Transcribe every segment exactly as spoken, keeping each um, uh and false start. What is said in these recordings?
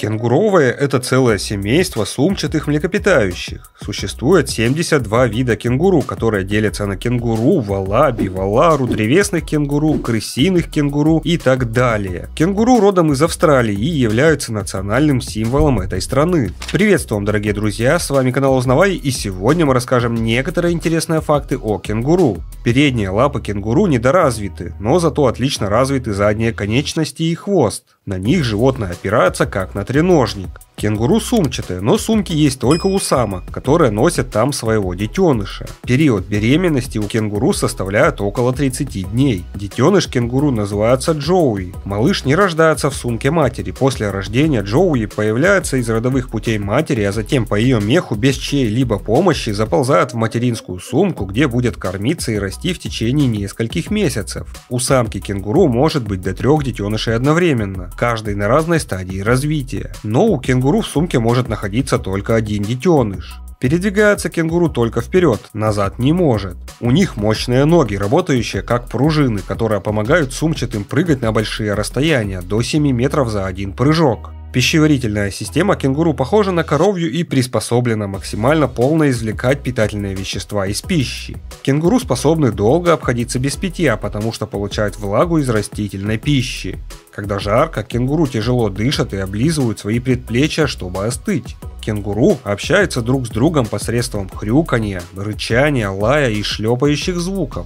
Кенгуровые – это целое семейство сумчатых млекопитающих. Существует семьдесят два вида кенгуру, которые делятся на кенгуру, вала, бивалару, древесных кенгуру, крысиных кенгуру и так далее. Кенгуру родом из Австралии и являются национальным символом этой страны. Приветствуем, дорогие друзья, с вами канал Узнавай, и сегодня мы расскажем некоторые интересные факты о кенгуру. Передние лапы кенгуру недоразвиты, но зато отлично развиты задние конечности и хвост. На них животное опирается как на треножник. Кенгуру сумчатые, но сумки есть только у самок, которые носят там своего детеныша. Период беременности у кенгуру составляет около тридцати дней. Детеныш кенгуру называется Джоуи. Малыш не рождается в сумке матери. После рождения Джоуи появляется из родовых путей матери, а затем по ее меху без чьей-либо помощи заползает в материнскую сумку, где будет кормиться и расти в течение нескольких месяцев. У самки кенгуру может быть до трех детенышей одновременно, каждый на разной стадии развития. Но у кенгуру в сумке может находиться только один детеныш. Передвигается кенгуру только вперед, назад не может. У них мощные ноги, работающие как пружины, которые помогают сумчатым прыгать на большие расстояния, до семи метров за один прыжок. Пищеварительная система кенгуру похожа на коровью и приспособлена максимально полно извлекать питательные вещества из пищи. Кенгуру способны долго обходиться без питья, потому что получают влагу из растительной пищи. Когда жарко, кенгуру тяжело дышат и облизывают свои предплечья, чтобы остыть. Кенгуру общаются друг с другом посредством хрюканья, рычания, лая и шлепающих звуков.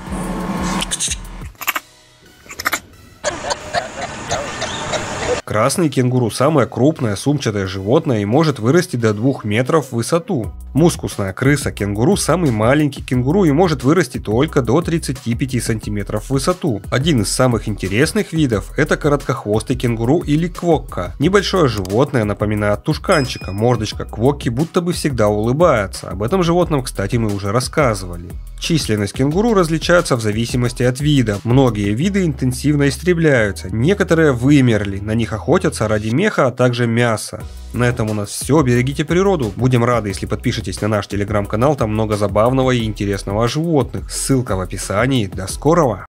Красный кенгуру – самое крупное сумчатое животное и может вырасти до двух метров в высоту. Мускусная крыса кенгуру – самый маленький кенгуру и может вырасти только до тридцати пяти сантиметров в высоту. Один из самых интересных видов – это короткохвостый кенгуру или квокка. Небольшое животное напоминает тушканчика, мордочка квокки будто бы всегда улыбается. Об этом животном, кстати, мы уже рассказывали. Численность кенгуру различается в зависимости от вида. Многие виды интенсивно истребляются, некоторые вымерли, на них охотятся ради меха, а также мяса. На этом у нас все, берегите природу. Будем рады, если подпишетесь на наш телеграм-канал, там много забавного и интересного о животных. Ссылка в описании. До скорого!